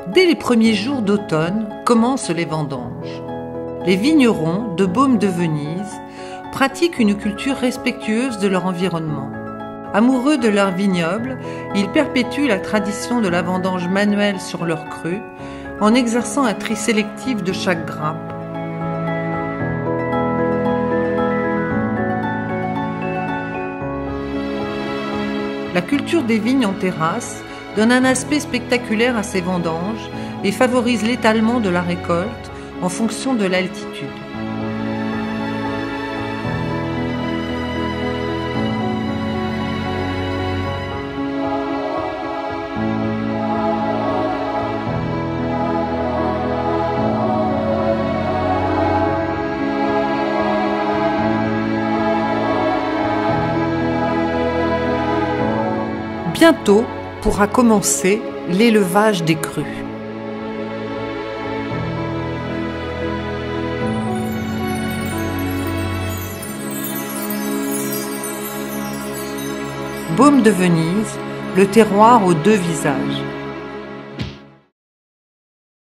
Dès les premiers jours d'automne commencent les vendanges. Les vignerons de Baume de Venise pratiquent une culture respectueuse de leur environnement. Amoureux de leur vignoble, ils perpétuent la tradition de la vendange manuelle sur leurs crus en exerçant un tri sélectif de chaque grappe. La culture des vignes en terrasse donne un aspect spectaculaire à ces vendanges et favorise l'étalement de la récolte en fonction de l'altitude. Bientôt pourra commencer l'élevage des crus. Baume de Venise, le terroir aux deux visages.